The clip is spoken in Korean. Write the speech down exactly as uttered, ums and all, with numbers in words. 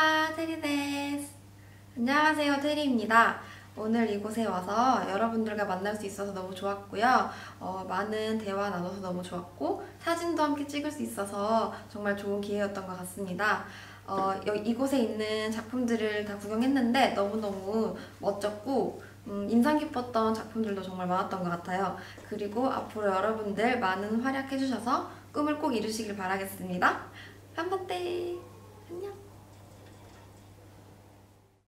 konnichiwa, 테리 데스. 안녕하세요, 테리입니다. 오늘 이곳에 와서 여러분들과 만날 수 있어서 너무 좋았고요. 어, 많은 대화 나눠서 너무 좋았고 사진도 함께 찍을 수 있어서 정말 좋은 기회였던 것 같습니다. 어, 여기, 이곳에 있는 작품들을 다 구경했는데 너무너무 멋졌고 음, 인상 깊었던 작품들도 정말 많았던 것 같아요. 그리고 앞으로 여러분들 많은 활약해주셔서 꿈을 꼭 이루시길 바라겠습니다. 한번때 안녕.